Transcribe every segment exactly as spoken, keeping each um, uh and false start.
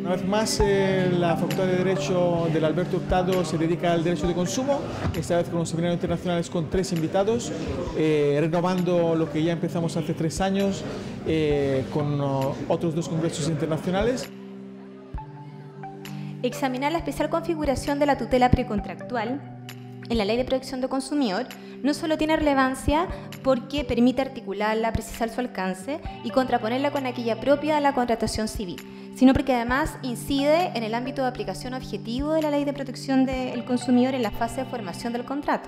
Una vez más, eh, la Facultad de Derecho del Alberto Hurtado se dedica al derecho de consumo, esta vez con un seminario internacional con tres invitados, eh, renovando lo que ya empezamos hace tres años eh, con uh, otros dos congresos internacionales. Examinar la especial configuración de la tutela precontractual en la Ley de Protección del Consumidor no solo tiene relevancia porque permite articularla, precisar su alcance y contraponerla con aquella propia de la contratación civil, sino porque además incide en el ámbito de aplicación objetivo de la Ley de Protección del Consumidor en la fase de formación del contrato.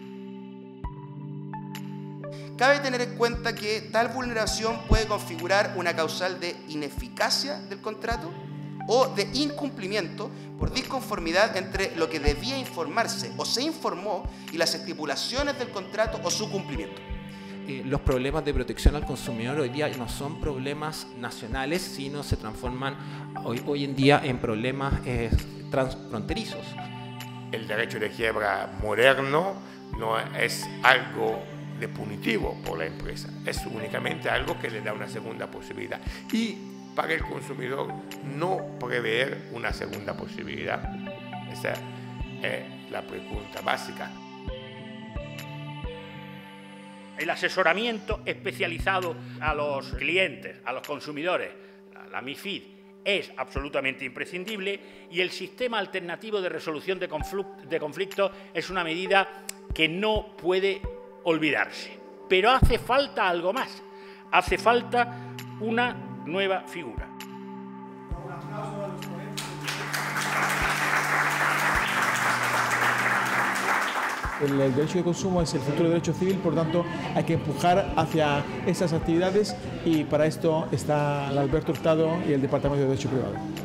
Cabe tener en cuenta que tal vulneración puede configurar una causal de ineficacia del contrato o de incumplimiento por disconformidad entre lo que debía informarse o se informó y las estipulaciones del contrato o su cumplimiento. Eh, los problemas de protección al consumidor hoy día no son problemas nacionales, sino se transforman hoy, hoy en día en problemas eh, transfronterizos. El derecho de quiebra moderno no es algo de punitivo por la empresa, es únicamente algo que le da una segunda posibilidad. Y para el consumidor no prever una segunda posibilidad. Esa es la pregunta básica. El asesoramiento especializado a los clientes, a los consumidores, la MiFID, es absolutamente imprescindible y el sistema alternativo de resolución de conflictos es una medida que no puede olvidarse. Pero hace falta algo más, hace falta una nueva figura. El, el derecho de consumo es el futuro derecho civil, por tanto hay que empujar hacia esas actividades y para esto está el Alberto Hurtado y el Departamento de Derecho Privado.